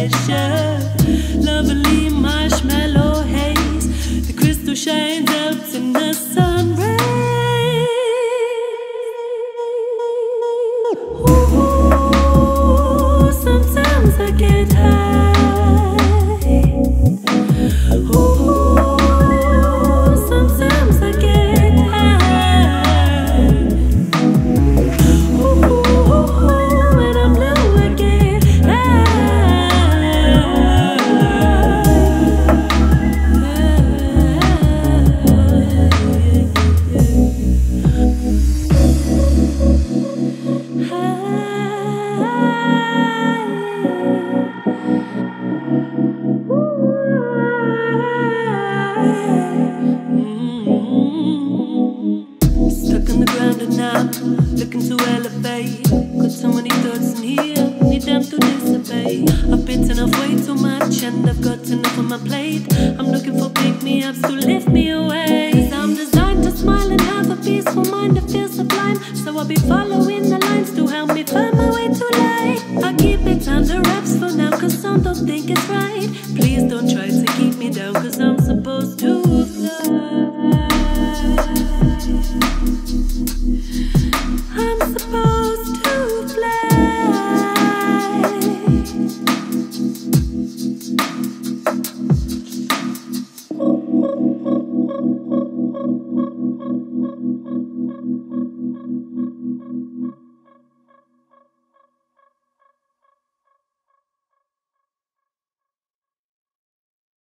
pleasure. Lovely marshmallow haze, the crystal shines out in the sun rays. Ooh, sometimes I get high. Ooh, sometimes I get high. Ooh, when I'm low I get Stuck on the ground and I'm looking to elevate. Got so many thoughts in here, need them to dissipate. I've bitten off way too much and I've got enough on my plate. I'm looking for pick-me-ups to lift me away. 'Cause I'm designed to smile and have a peaceful mind that feels sublime. So I'll be following